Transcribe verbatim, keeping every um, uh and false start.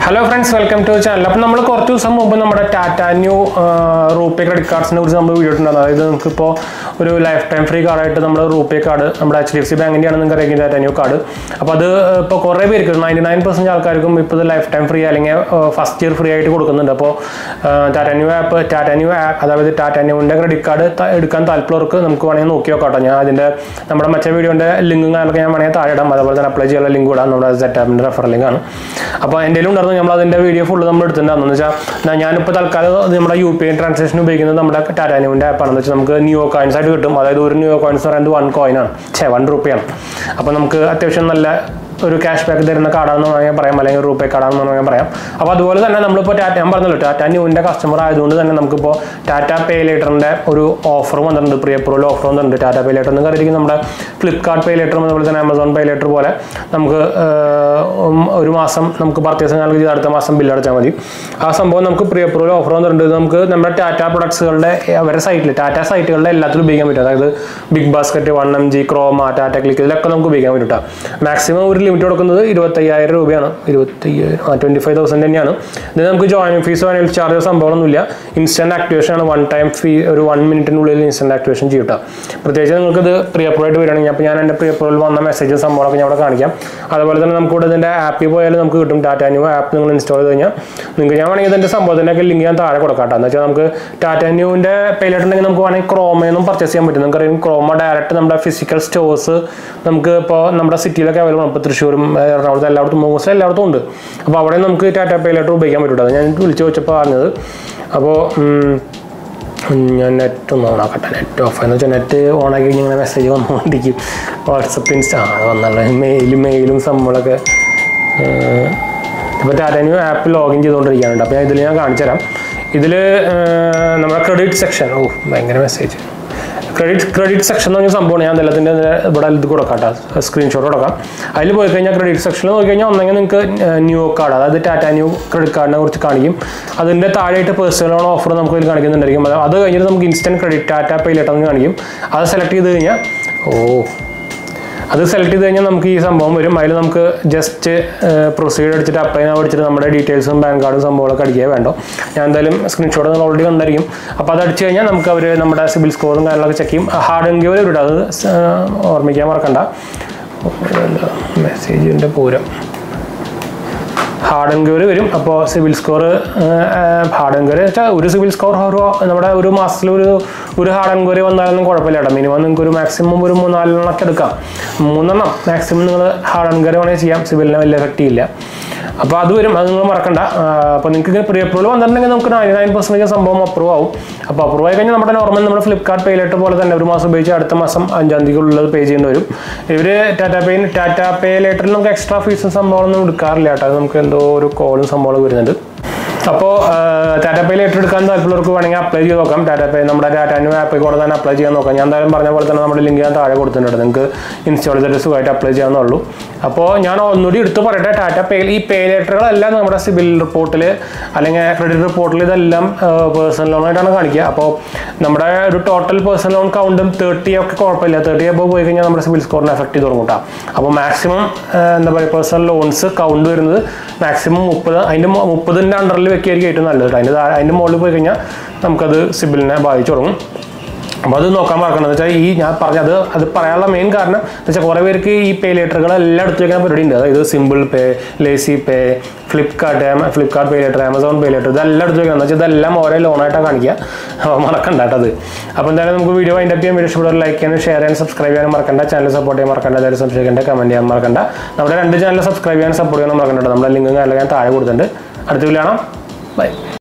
Hello friends, welcome to the channel. അപ്പോൾ നമ്മൾ കുറച്ച് ദിവസം മുമ്പ് നമ്മുടെ ടാറ്റ ന്യൂ റൂപേ ക്രെഡിറ്റ് കാർഡ്സിനെ കുറിച്ച് നമ്മൾ വീഡിയോ ഇട്ടിട്ടുണ്ട്. അതായത് നമുക്കിപ്പോൾ ഒരു ലൈഫ് ടൈം ഫ്രീ കാർഡായിട്ട് നമ്മുടെ റൂപേ കാർഡ് നമ്മുടെ എച്ച് ഡി എഫ് സി ബാങ്കിൻ്റെയാണ് നിങ്ങൾക്ക് അറിയിക്കുന്ന ടാറ്റ ന്യൂ കാർഡ്. അപ്പോൾ അത് ഇപ്പോൾ കുറേ പേർക്ക് നയൻറ്റി നയൻ പെർസെൻറ്റ് ആൾക്കാർക്കും ഇപ്പോൾ ഇത് ലൈഫ് ടൈം ഫ്രീ അല്ലെങ്കിൽ ഫസ്റ്റ് ഇയർ ഫ്രീ ആയിട്ട് കൊടുക്കുന്നുണ്ട്. അപ്പോൾ Tata new app Tata new app അതായത് ടാറ്റ ന്യൂവിൻ്റെ ക്രെഡിറ്റ് കാർഡ് എടുക്കാൻ താല്പര്യമുള്ളവർക്ക് നമുക്ക് വേണമെങ്കിൽ നോക്കി നോക്കാം. ഞാൻ അതിൻ്റെ നമ്മുടെ മറ്റേ വീഡിയോൻ്റെ ലിങ്കും കാര്യങ്ങളൊക്കെ ഞാൻ വേണമെങ്കിൽ താഴെ ഇടാം. അതുപോലെ തന്നെ അപ്ലൈ ചെയ്യാനുള്ള ലിങ്ക് ഇടാം. നമ്മുടെ സെറ്റ് ആപ്പിൻ്റെ റെഫർ ലിങ്കാണ്. അപ്പോൾ എൻ്റെ ഉണ്ടായിരുന്നു നമ്മൾ അതിൻ്റെ വീഡിയോ ഫുള്ള് നമ്മൾ എടുത്തിട്ടുണ്ടായിരുന്നു. എന്ന് വെച്ചാൽ ഞാനിപ്പോൾ തൽക്കാലം നമ്മുടെ യു പി ഐ ട്രാൻസാക്ഷൻ ഉപയോഗിക്കുന്നത് നമ്മുടെ ടാറ്റ ന്യൂവിൻ്റെ ആപ്പാണെന്ന് വെച്ചാൽ നമുക്ക് ന്യൂ കോയിൻസ് ആയിട്ട് കിട്ടും. അതായത് ഒരു ന്യൂ കോയിൻസ് എന്ന് പറയുന്നത് വൺ കോയിനാണ്, ഛേ വൺ റുപ്പിയാണ്. അപ്പോൾ നമുക്ക് അത്യാവശ്യം നല്ല ഒരു ക്യാഷ് ബാക്ക് തരുന്ന കാർഡാണെന്ന് വേണമെങ്കിൽ പറയാം, അല്ലെങ്കിൽ റൂപേ കാർഡാണെന്ന് വേണമെങ്കിൽ പറയാം. അപ്പോൾ അതുപോലെ തന്നെ നമ്മളിപ്പോൾ ടാറ്റ ഞാൻ പറഞ്ഞല്ലോ ടാറ്റ ന്യൂവിൻ്റെ കസ്റ്റമർ ആയതുകൊണ്ട് തന്നെ നമുക്കിപ്പോൾ ടാറ്റ പേ ലേറ്ററിൻ്റെ ഒരു ഓഫർ വന്നിട്ടുണ്ട്, പ്രീ അപ്രൂവൽ ഓഫർ വന്നിട്ടുണ്ട്. ടാറ്റ പേ ലേറ്റർ എന്ന് കരുതിയിരിക്കും നമ്മുടെ ഫ്ലിപ്കാർട്ട് പേ ലേറ്ററും അതുപോലെ തന്നെ ആമസോൺ പേ ലേറ്റർ പോലെ നമുക്ക് ഒരു മാസം നമുക്ക് പർച്ചേസ് ഞങ്ങൾക്ക് ചെയ്ത് അടുത്ത മാസം ബില്ല് അടച്ചാൽ മതി. ആ സംഭവം നമുക്ക് പ്രീ അപ്രൂവൽ ഓഫർ വന്നിട്ടുണ്ട്. നമുക്ക് നമ്മുടെ ടാറ്റ പ്രൊഡക്ട്സുകളുടെ അവരുടെ സൈറ്റിൽ ടാറ്റ സൈറ്റുകളുടെ എല്ലാത്തിലും ഉപയോഗിക്കാൻ പറ്റും. അതായത് BigBasket, one M G, Croma, Tata CLiQ ഇതിലൊക്കെ നമുക്ക് ഉപയോഗിക്കാൻ പറ്റും. മാക്സിമം ഒരു ലിമിറ്റ് കൊടുക്കുന്നത് ഇരുപത്തയ്യായിരം രൂപയാണ്. ഇരുപത്തയ്യായിരം ആ ട്വൻറ്റി ഫൈവ് തൗസൻഡ് തന്നെയാണ്. ഇത് നമുക്ക് ജോയിനിങ് ഫീസോ അതിൽ ചാർജോ സംഭവമൊന്നുമില്ല. ഇൻസ്റ്റൻറ്റ് ആക്ടിവേഷൻ ആണ്. വൺ ടൈം ഫീ ഒരു വൺ മിനിറ്റിനുള്ളിൽ ഇൻസ്റ്റൻറ്റ് ആക്ടിവേഷൻ ചെയ്യട്ടോ. പ്രത്യേകിച്ച് നിങ്ങൾക്ക് ഇത് പ്രീ അപ്രൂവൽ ആയിട്ട് വരികയാണെങ്കിൽ അപ്പോൾ ഞാൻ എൻ്റെ പ്രീ അപ്രൂവൽ വന്ന മെസ്സേജും സംഭവമൊക്കെ ഞാൻ അവിടെ കാണിക്കാം. അതുപോലെ തന്നെ നമുക്ക് ഇവിടെ ഇതിൻ്റെ ആപ്പിൽ പോയാലും നമുക്ക് കിട്ടും. ടാറ്റ ന്യൂ ആപ്പ് നിങ്ങൾ ഇൻസ്റ്റാൾ ചെയ്ത് കഴിഞ്ഞാൽ നിങ്ങൾക്ക് ഞാൻ വേണമെങ്കിൽ ഇതിൻ്റെ സംഭവത്തിൻ്റെയൊക്കെ ലിങ്ക് ഞാൻ താഴെ കൊടുക്കാം. എന്ന് വെച്ചാൽ നമുക്ക് ടാറ്റ ന്യൂവിൻ്റെ പേയിലിട്ടുണ്ടെങ്കിൽ നമുക്ക് വേണമെങ്കിൽ ക്രോമയൊന്നും പർച്ചേസ് ചെയ്യാൻ പറ്റും. നമുക്കറിയാം ക്രോമ ഡയറക്റ്റ് നമ്മുടെ ഫിസിക്കൽ സ്റ്റോഴ്സ് നമുക്ക് ഇപ്പോൾ നമ്മുടെ സിറ്റിയിലൊക്കെ അവൈലബിൾ ആണ്. ഇപ്പോൾ തൃശ്ശൂരും എറണാകുളത്ത് എല്ലായിടത്തും മോസ്റ്റ് എല്ലായിടത്തും ഉണ്ട്. അപ്പോൾ അവിടെ നമുക്ക് ടാറ്റ പേ ലേറ്റർ ഉപയോഗിക്കാൻ പറ്റും. അത് ഞാൻ വിളിച്ച് ചോദിച്ചപ്പോൾ പറഞ്ഞത്. അപ്പോൾ ഞാൻ നെറ്റ് ഒന്ന് ഓണാക്കട്ടെ. നെറ്റ് ഓഫ് എന്ന് വെച്ചാൽ നെറ്റ് ഓണാക്കി കഴിഞ്ഞാൽ ഇങ്ങനെ മെസ്സേജ് വന്നുകൊണ്ടിരിക്കും. വാട്സപ്പ്, ഇൻസ്റ്റാ വന്നുള്ള മെയിലും മെയിലും സംഭവങ്ങളൊക്കെ. ഇപ്പോൾ ടാറ്റ ന്യൂ ആപ്പ് ലോഗിൻ ചെയ്തുകൊണ്ടിരിക്കാനുണ്ട്. അപ്പോൾ ഞാൻ ഇതിൽ ഞാൻ കാണിച്ചു തരാം. ഇതിൽ നമ്മുടെ ക്രെഡിറ്റ് സെക്ഷൻ, ഓ ഭയങ്കര മെസ്സേജ്. ക്രെഡിറ്റ് ക്രെഡിറ്റ് സെക്ഷൻ എന്ന് പറഞ്ഞ സംഭവമാണ്. ഞാൻ എല്ലാത്തിൻ്റെ ഇവിടെ ഇത് കൊടുക്കാം കേട്ടോ, സ്ക്രീൻഷോട്ട് കൊടുക്കാം. അതിൽ പോയി കഴിഞ്ഞാൽ ക്രെഡിറ്റ് സെക്ഷനിൽ നോക്കി കഴിഞ്ഞാൽ ഒന്നെങ്കിൽ നിങ്ങൾക്ക് ന്യൂ കാർഡ് അതായത് ടാറ്റ ന്യൂ ക്രെഡിറ്റ് കാർഡിനെ കുറിച്ച് കാണിക്കും. അതിൻ്റെ താഴെയായിട്ട് പേഴ്സണൽ ലോൺ ഓഫർ നമുക്ക് അതിൽ കാണിക്കുന്നുണ്ടായിരിക്കും. അത് കഴിഞ്ഞിട്ട് നമുക്ക് instant credit Tata pay later കാണിക്കും. അത് സെലക്ട് ചെയ്ത് കഴിഞ്ഞാൽ ഓ അത് സെലക്ട് ചെയ്ത് കഴിഞ്ഞാൽ നമുക്ക് ഈ സംഭവം വരും. അതിൽ നമുക്ക് ജസ്റ്റ് പ്രൊസീഡ് അടിച്ചിട്ട് അപ്ലൈ ചെയ്യാൻ പഠിച്ചിട്ട് നമ്മുടെ ഡീറ്റെയിൽസും പാൻ കാർഡും സംഭവങ്ങളൊക്കെ അടിക്കുക വേണ്ടോ. ഞാൻ എന്തായാലും സ്ക്രീൻഷോട്ട് നിങ്ങൾ ഓൾറെഡി കണ്ടായിരിക്കും. അപ്പോൾ അത് അടിച്ചു കഴിഞ്ഞാൽ നമുക്ക് അവർ നമ്മുടെ സിബിൽ സ്കോറും കാര്യങ്ങളൊക്കെ ചെക്ക് ചെയ്യും. ഹാർഡ് എൻക്വയറി വരും. അത് ഓർമ്മിക്കാൻ മറക്കണ്ട. മെസ്സേജിൻ്റെ പൂരം ഹാർഡ് എൻക്വയറി വരും. അപ്പോൾ സിവിൽ സ്കോർ ഹാർഡ് എൻക്വയറി വെച്ചാൽ ഒരു സിവിൽ സ്കോർ ഒരു നമ്മുടെ ഒരു മാസത്തിൽ ഒരു ഒരു ഹാർഡ് എൻക്വയറി വന്നാലൊന്നും കുഴപ്പമില്ല കേട്ടോ. മിനിമം നിങ്ങൾക്ക് ഒരു മാക്സിമം ഒരു മൂന്നാലെണ്ണമൊക്കെ എടുക്കാം. മൂന്നെണ്ണം മാക്സിമം നിങ്ങൾ ഹാർഡ് എൻക്വയറി വേണമെങ്കിൽ ചെയ്യാം. സിവിലിനെ വലിയ എഫക്റ്റ് ചെയ്യില്ല. അപ്പോൾ അത് വരും, അത് നിങ്ങൾ മറക്കണ്ട. അപ്പോൾ നിങ്ങൾക്ക് ഇങ്ങനെ പ്രീ അപ്രൂവൽ വന്നിട്ടുണ്ടെങ്കിൽ നമുക്ക് നയൻറ്റി നയൻ പെർസെൻറ്റേജ് സംഭവം അപ്രൂവ് ആവും. അപ്പോൾ അപ്രൂവ് ആയി കഴിഞ്ഞാൽ നമ്മുടെ നോർമൽ നമ്മുടെ ഫ്ലിപ്കാർട്ട് പേ ലേറ്റർ പോലെ തന്നെ ഒരു മാസം ഉപയോഗിച്ച് അടുത്ത മാസം അഞ്ചാം തീയതിക്കുള്ളത് പേ ചെയ്യേണ്ടി വരും. ഇവർ ടാറ്റ പേ ടാറ്റ പേ ലേറ്ററിൽ നമുക്ക് എക്സ്ട്രാ ഫീസും സംഭവമൊന്നും എടുക്കാറില്ല കേട്ടോ. അത് നമുക്ക് എന്തോ ഒരു കോളും സംഭവം വരുന്നുണ്ട്. അപ്പോൾ ടാറ്റ പേ ലേറ്റർ എടുക്കാൻ താല്പര്യമുള്ളവർക്ക് വേണമെങ്കിൽ അപ്ലൈ ചെയ്ത് നോക്കാം. ടാറ്റ പേ നമ്മുടെ ടാറ്റ ന്യൂ ആപ്പിൽ കൂടെ തന്നെ അപ്ലൈ ചെയ്യാൻ നോക്കാം. ഞാൻ എന്തായാലും പറഞ്ഞ പോലെ തന്നെ നമ്മുടെ ലിങ്ക് ഞാൻ താഴെ കൊടുത്തിട്ടുണ്ട്. നിങ്ങൾക്ക് ഇൻസ്റ്റാൾ ചെയ്തിട്ട് സുഖമായിട്ട് അപ്ലൈ ചെയ്യാവുന്നുള്ളൂ. അപ്പോൾ ഞാൻ ഒന്നുകൂടി എടുത്ത് പറയട്ടെ, ടാറ്റ പേ ഈ പേ ലേറ്ററുകളെല്ലാം നമ്മുടെ സിബിൽ റിപ്പോർട്ടിൽ അല്ലെങ്കിൽ ക്രെഡിറ്റ് റിപ്പോർട്ടിൽ ഇതെല്ലാം പേഴ്സണൽ ലോണായിട്ടാണ് കാണിക്കുക. അപ്പോൾ നമ്മുടെ ഒരു ടോട്ടൽ പേഴ്സണൽ ലോൺ കൗണ്ടും തേർട്ടി ഒക്കെ കുഴപ്പമില്ല. തേർട്ടി അപ്പോൾ പോയി കഴിഞ്ഞാൽ നമ്മുടെ സിബിൽ സ്കോറിനെ എഫക്ട് ചെയ്ത് തുടങ്ങും കേട്ടോ. അപ്പോൾ മാക്സിമം എന്താ പറയുക പേഴ്സണൽ ലോൺസ് കൗണ്ട് വരുന്നത് മാക്സിമം മുപ്പത് അതിൻ്റെ മുപ്പതിൻ്റെ അണ്ടറിൽ വെക്കുകയായിരിക്കും ഏറ്റവും നല്ലത്. അതിൻ്റെ അതിൻ്റെ മുകളിൽ പോയി കഴിഞ്ഞാൽ നമുക്കത് സിബിലിനെ ബാധിച്ചു തുടങ്ങും. അപ്പോൾ അത് നോക്കാൻ മറക്കണം. എന്ന് വെച്ചാൽ ഈ ഞാൻ പറഞ്ഞത് അത് പറയാനുള്ള മെയിൻ കാരണം എന്ന് വെച്ചാൽ കുറേ പേർക്ക് ഈ പേ ലേറ്ററുകൾ എല്ലാം എടുത്ത് വയ്ക്കാൻ പരിപാടി ഉണ്ട്. അതായത് Simpl pay, LazyPay, Flipkart Flipkart pay later, Amazon pay later ഇതെല്ലാം എടുത്ത് വയ്ക്കണം. എന്ന് വെച്ചാൽ ഇതെല്ലാം ഓരോ ലോണായിട്ടാണ് കാണിക്കുക. അപ്പോൾ മറക്കണ്ട കേട്ടോ അത്. അപ്പോൾ എന്തായാലും നമുക്ക് വീഡിയോ വൈൻഡപ്പ് ചെയ്യാൻ വീഡിയോ ഇഷ്ടപ്പെടുക ലൈക്ക് ചെയ്യാനും ഷെയർ ചെയ്യാനും സബ്സ്ക്രൈബ് ചെയ്യാനും മറക്കണ്ട. ചാനൽ സപ്പോർട്ട് ചെയ്യാൻ മറക്കണ്ട. എല്ലാവരും സംശയിക്കേണ്ട കമൻറ്റ് ചെയ്യാൻ മറക്കണ്ട. നമ്മുടെ രണ്ട് ചാനൽ സബ്സ്ക്രൈബ് ചെയ്യാനും സപ്പോർട്ട് ചെയ്യാനും മറക്കണ്ട. നമ്മുടെ ലിങ്ക് ഞാൻ താഴെ കൊടുത്തിട്ടുണ്ട്. അടുത്ത വീഡിയോ കാണാം. ബൈ.